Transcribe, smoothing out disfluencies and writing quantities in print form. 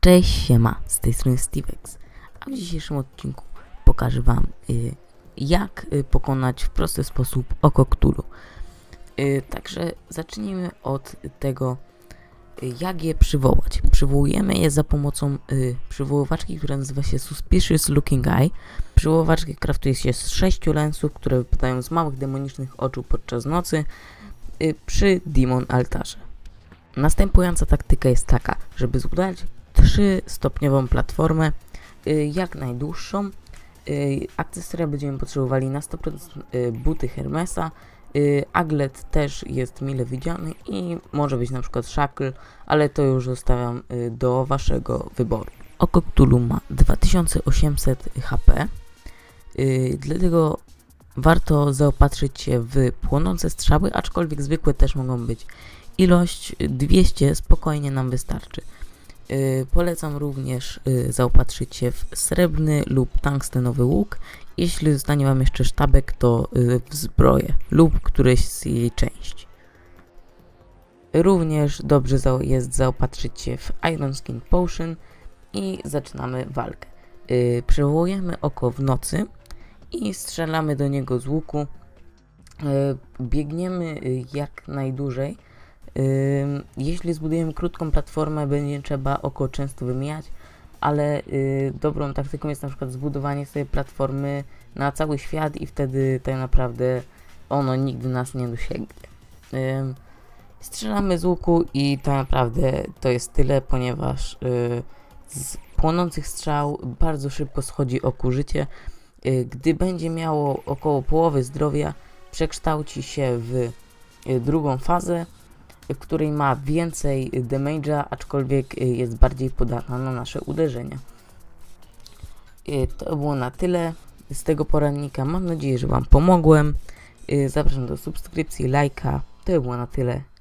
Cześć, siema, z tej strony Stevex, a w dzisiejszym odcinku pokażę wam jak pokonać w prosty sposób oko Cthulhu. Także zacznijmy od tego, jak je przywołać. Przywołujemy je za pomocą przywoływaczki, która nazywa się Suspicious Looking Eye. Przywoływaczkę kraftuje się z 6 lensów, które wypadają z małych demonicznych oczu podczas nocy przy Demon Altarze. Następująca taktyka jest taka, żeby zbudować 3-stopniową platformę, jak najdłuższą. Akcesoria będziemy potrzebowali na 100% buty Hermesa, aglet też jest mile widziany i może być na przykład shackle, ale to już zostawiam do waszego wyboru. Oko Cthulhu ma 2800 HP, dlatego warto zaopatrzyć się w płonące strzały, aczkolwiek zwykłe też mogą być. Ilość 200 spokojnie nam wystarczy. Polecam również zaopatrzyć się w srebrny lub tungstenowy łuk. Jeśli zostanie wam jeszcze sztabek, to w zbroję lub któreś z jej części. Również dobrze jest zaopatrzyć się w Iron Skin Potion i zaczynamy walkę. Przywołujemy oko w nocy i strzelamy do niego z łuku. Biegniemy jak najdłużej. Jeśli zbudujemy krótką platformę, będzie trzeba oko często wymijać, ale dobrą taktyką jest na przykład zbudowanie sobie platformy na cały świat i wtedy tak naprawdę ono nigdy nas nie dosięgnie. Strzelamy z łuku i tak naprawdę to jest tyle, ponieważ z płonących strzał bardzo szybko schodzi oku życie. Gdy będzie miało około połowy zdrowia, przekształci się w drugą fazę, w której ma więcej damage'a, aczkolwiek jest bardziej podatna na nasze uderzenia. To było na tyle z tego poradnika. Mam nadzieję, że wam pomogłem. Zapraszam do subskrypcji, lajka. To było na tyle.